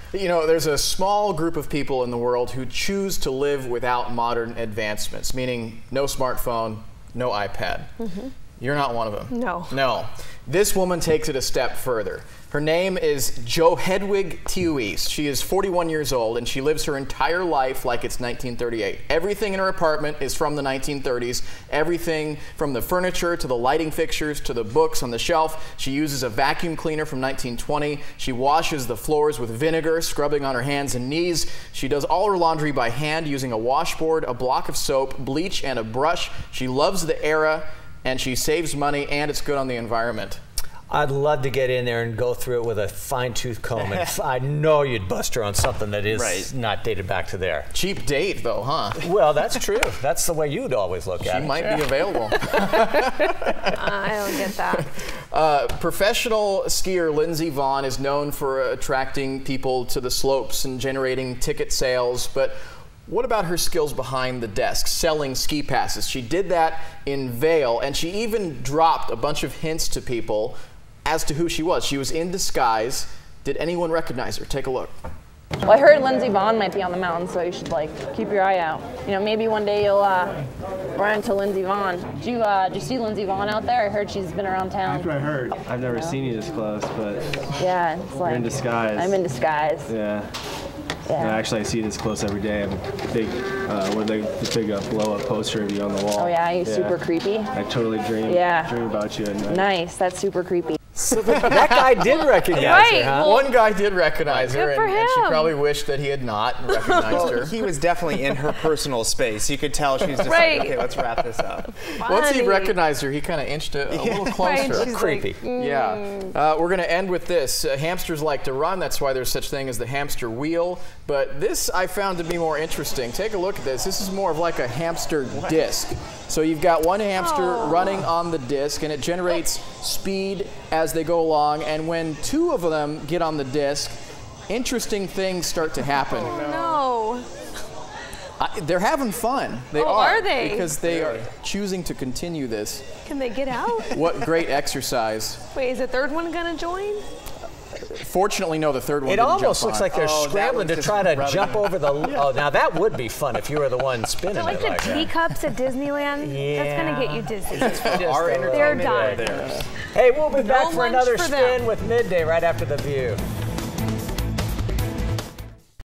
You know, there's a small group of people in the world who choose to live without modern advancements, meaning no smartphone, no iPad. You're not one of them. No. No. This woman takes it a step further. Her name is Jo Hedwig Thewies. She is 41 years old, and she lives her entire life like it's 1938. Everything in her apartment is from the 1930s. Everything from the furniture to the lighting fixtures to the books on the shelf. She uses a vacuum cleaner from 1920. She washes the floors with vinegar, scrubbing on her hands and knees. She does all her laundry by hand using a washboard, a block of soap, bleach, and a brush. She loves the era, and she saves money, and it's good on the environment. I'd love to get in there and go through it with a fine-tooth comb, and I know you'd bust her on something that is not dated back to there. Cheap date, though, huh? Well, that's true. That's the way you'd always look at it. She might be available. I don't get that. Professional skier Lindsey Vonn is known for attracting people to the slopes and generating ticket sales, but what about her skills behind the desk, selling ski passes? She did that in Vail, and she even dropped a bunch of hints to people as to who she was. She was in disguise. Did anyone recognize her? Take a look. Well, I heard Lindsey Vonn might be on the mountain, so you should keep your eye out. You know, maybe one day you'll run into Lindsey Vonn. Did you see Lindsey Vonn out there? I heard she's been around town. That's what I heard. I've never seen you this close, but yeah, it's like you're in disguise. I'm in disguise. Yeah. Yeah. Actually, I see you this close every day. I have a big, the big blow-up poster of you on the wall. Oh yeah, you're super creepy. I totally dream about you at night. Nice, that's super creepy. So that guy did recognize her, huh? One guy did recognize her, and she him. probably wished that he had not recognized her. He was definitely in her personal space. You could tell she's just like, okay, let's wrap this up. Once he recognized her, he kind of inched a little closer. She's Creepy. Like, Yeah. We're going to end with this. Hamsters like to run. That's why there's such thing as the hamster wheel. But this I found to be more interesting. Take a look at this. This is more of like a hamster disc. So you've got one hamster running on the disc, and it generates speed as they go along. And when two of them get on the disc, interesting things start to happen. no. They're having fun. They are they? Because they are choosing to continue this. Can they get out? What great exercise. Wait, is the third one gonna join? Fortunately, no, the third one It didn't almost jump looks on. like they're scrambling to try to jump over the... Oh, now that would be fun if you were the one spinning They're like it the like that. teacups at Disneyland. That's gonna get you dizzy. Our They're entertainment done. there. Hey, we'll be back for lunch another for spin them. with Midday right after the View.